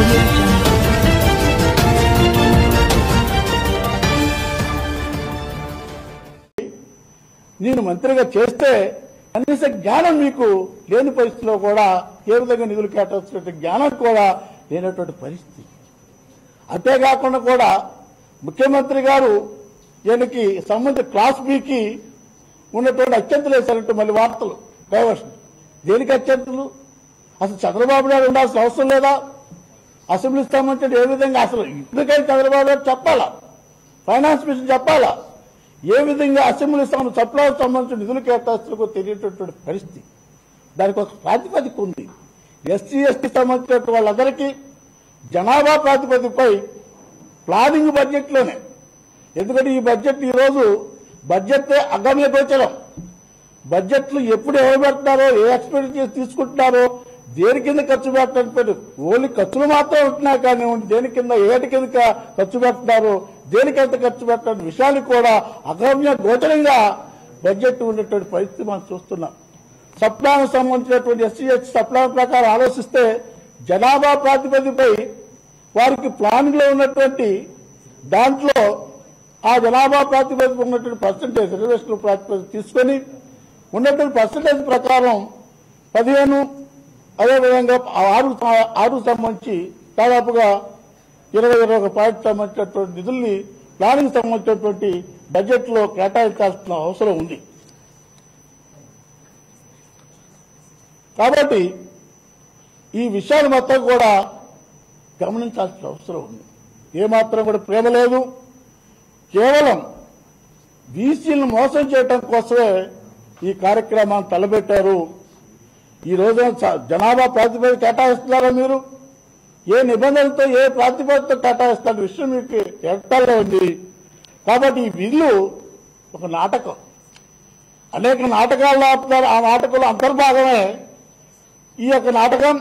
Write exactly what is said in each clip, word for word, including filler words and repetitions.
audio jungle. నేను మంత్రిగా చేస్తే కనీస జ్ఞానం మీకు లేని పరిస్థితిలో కూడా ఏ విధంగా నిధులు కేటాయించినటువంటి జ్ఞానం కూడా లేనటువంటి పరిస్థితి. అంతేకాకుండా కూడా ముఖ్యమంత్రి గారు ఈయనకి సంబంధించిన క్లాస్ బికి ఉన్నటువంటి అత్యంతలు వేశారంటూ మళ్ళీ వార్తలు డైవర్షన్. దేనికి అత్యంతలు? అసలు చంద్రబాబు నాయుడు ఉండాల్సిన అవసరం లేదా? అసెంబ్లీ ఇస్తామంటే ఏ విధంగా అసలు ఇప్పటికైనా చంద్రబాబు నాయుడు చెప్పాలా, ఫైనాన్స్ మినిస్టర్ చెప్పాలా ఏ విధంగా అసెంబ్లీ సప్లైకి సంబంధించిన నిధులు కేటాయిస్తులకు తెలియటటువంటి పరిస్థితి. దానికి ఒక ప్రాతిపదిక ఉంది. ఎస్సీ ఎస్టీ సంబంధించిన వాళ్ళందరికీ జనాభా ప్రాతిపదికపై ప్లానింగ్ బడ్జెట్లోనే, ఎందుకంటే ఈ బడ్జెట్ ఈరోజు బడ్జెట్ అగమ్య గోచరం. బడ్జెట్లు ఎప్పుడు ఎవరు పెడతారో, ఏ ఎక్స్పెండిచర్ తీసుకుంటున్నారో, దేని కింద ఖర్చు పెట్టడం, ఓన్లీ ఖర్చులు మాత్రం ఉంటున్నాయి కానీ దేని కింద ఏటి కింద ఖర్చు పెడుతున్నారు, దేనికి ఎంత ఖర్చు పెట్టడం విషయాలు కూడా అగమ్య గోచరంగా బడ్జెట్ ఉండేటువంటి పరిస్థితి మనం చూస్తున్నాం. సప్లాన్ సంబంధించినటువంటి ఎస్సీ ఎస్టీ సప్లాన్ ప్రకారం ఆలోచిస్తే జనాభా ప్రాతిపదికపై వారికి ప్లానింగ్ లో ఉన్నటువంటి దాంట్లో ఆ జనాభా ప్రాతిపదిక ఉన్నటువంటి పర్సంటేజ్ రిజర్వేషన్ ప్రాతిపదిక తీసుకొని ఉన్నటువంటి పర్సంటేజ్ ప్రకారం పదిహేను అదేవిధంగా ఆరు ఆరు సంబంధించి దాదాపుగా ఇరవై ఇరవై ఒక పాయింట్ సంబంధించినటువంటి నిధుల్ని ప్లానింగ్ సంబంధించినటువంటి బడ్జెట్ లో కేటాయించాల్సిన అవసరం ఉంది. కాబట్టి ఈ విషయాలు మొత్తం కూడా గమనించాల్సిన అవసరం ఉంది. ఏమాత్రం కూడా ప్రేమ లేదు. కేవలం బీసీలను మోసం చేయడం కోసమే ఈ కార్యక్రమాన్ని తలపెట్టారు. ఈ రోజున జనాభా ప్రాతిపదిక కేటాయిస్తున్నారా మీరు? ఏ నిబంధనలతో ఏ ప్రాతిపదికతో కేటాయిస్తున్న విషయం మీకు ఎక్కడో ఉంది. కాబట్టి ఈ బిల్లు ఒక నాటకం. అనేక నాటకాలు ఆపుతారు. ఆ నాటకంలో అంతర్భాగమే ఈ యొక్క నాటకం.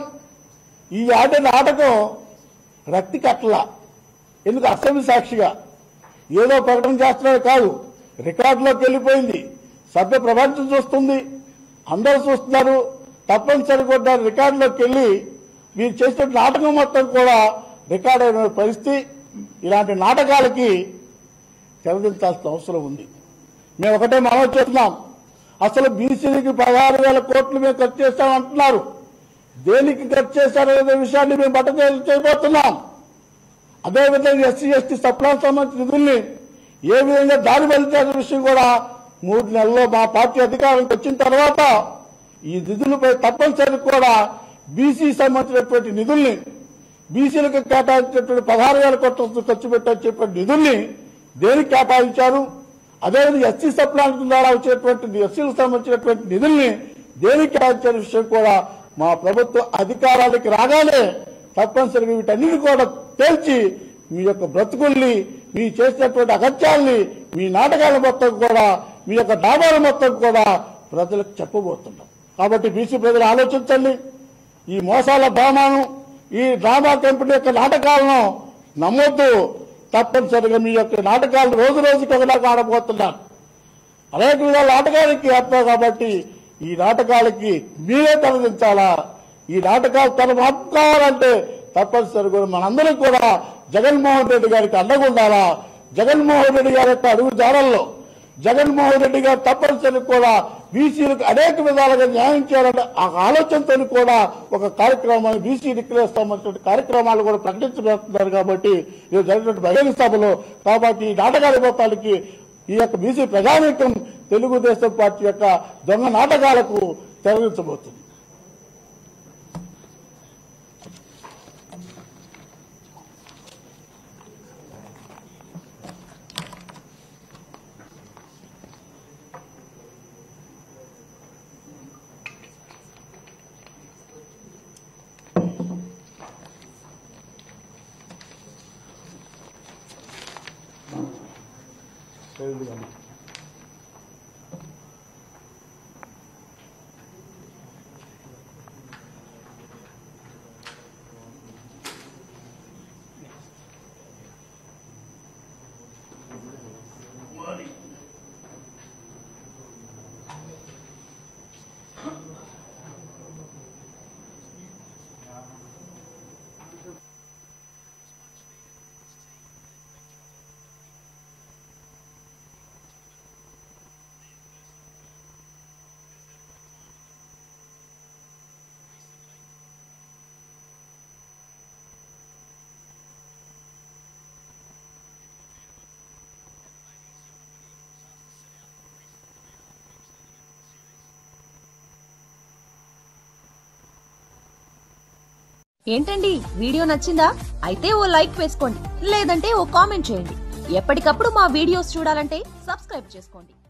ఈ ఆట నాటకం రక్తి కట్టల. ఎందుకు? అసెంబ్లీ సాక్షిగా ఏదో ప్రకటన చేస్తున్నారు కాదు, రికార్డులోకి వెళ్ళిపోయింది. సభ్య ప్రపంచం చూస్తుంది, అందరూ చూస్తున్నారు. తప్పనిసరి కూడా రికార్డులోకి వెళ్లి మీరు చేసిన నాటకం మొత్తం కూడా రికార్డు అయిన పరిస్థితి. ఇలాంటి నాటకాలకి తెరదించాల్సిన అవసరం ఉంది. మేము ఒకటే మనం చేస్తున్నాం, అసలు బీసీలకి పదహారు వేల కోట్లు మేము ఖర్చు చేస్తామంటున్నారు. దేనికి ఖర్చు చేశారనే విషయాన్ని మేము బట్ట చేయబోతున్నాం. అదేవిధంగా ఎస్సీ ఎస్టీ సప్లాన్ సంబంధించిన నిధుల్ని ఏ విధంగా దారి వెళ్తారనే విషయం కూడా మూడు నెలల్లో మా పార్టీ అధికారంకి వచ్చిన తర్వాత ఈ నిధులపై తప్పనిసరి కూడా బీసీ సంబంధించినటువంటి నిధుల్ని, బీసీలకు కేటాయించినటువంటి పదహారు వేల కోట్ల ఖర్చు పెట్టని చెప్పిన నిధుల్ని దేనికి కేటాయించారు, అదేవిధంగా ఎస్సీ సప్లాన్ ద్వారా వచ్చేటువంటి ఎస్సీలకు సంబంధించినటువంటి నిధుల్ని దేనికి కేటాయించిన విషయం కూడా మా ప్రభుత్వ అధికారానికి రాగానే తప్పనిసరిగా వీటన్నిటి కూడా తేల్చి మీ యొక్క బ్రతుకుల్ని, మీ చేసినటువంటి అగత్యాల్ని, మీ నాటకాల మొత్తం కూడా, మీ యొక్క డాబాల మొత్తం కూడా ప్రజలకు చెప్పబోతున్నాం. కాబట్టి బీసీ ప్రజలు ఆలోచించండి. ఈ మోసాల డ్రామాను, ఈ డ్రామా కంపెనీ యొక్క నాటకాలను నమ్మొద్దు. తప్పనిసరిగా మీ యొక్క నాటకాలను రోజు రోజుకి ఒకలాగా ఆడబోతున్నారు. అనేక విధాల నాటకాలకి ఆపుతారు. కాబట్టి ఈ నాటకాలకి మీరే తరలించాలా? ఈ నాటకాలు తన మార్పు కావాలంటే తప్పనిసరిగా మనందరం కూడా జగన్మోహన్ రెడ్డి గారికి అండగా ఉండాలా? జగన్మోహన్ రెడ్డి గారి యొక్క అడుగు జాడల్లో జగన్మోహన్ రెడ్డి గారు తప్పనిసరి కూడా బీసీలకు అనేక విధాలుగా న్యాయం చేయాలంటే ఆ ఆలోచనతో కూడా ఒక కార్యక్రమాన్ని బీసీ డిక్లేర్ సంబంధించిన కార్యక్రమాలు కూడా ప్రకటించబోతున్నారు. కాబట్టి ఇది జరిగినటువంటి బహిరంగ సభలో కాబట్టి ఈ నాటకాల మొత్తానికి ఈ యొక్క బీసీ ప్రజానీకం తెలుగుదేశం పార్టీ యొక్క దొంగ నాటకాలకు తెరలించబోతుంది. ఏంటండి వీడియో నచ్చిందా? అయితే ఓ లైక్ వేసుకోండి, లేదంటే ఓ కామెంట్ చేయండి. ఎప్పటికప్పుడు మా వీడియోస్ చూడాలంటే సబ్స్క్రైబ్ చేసుకోండి.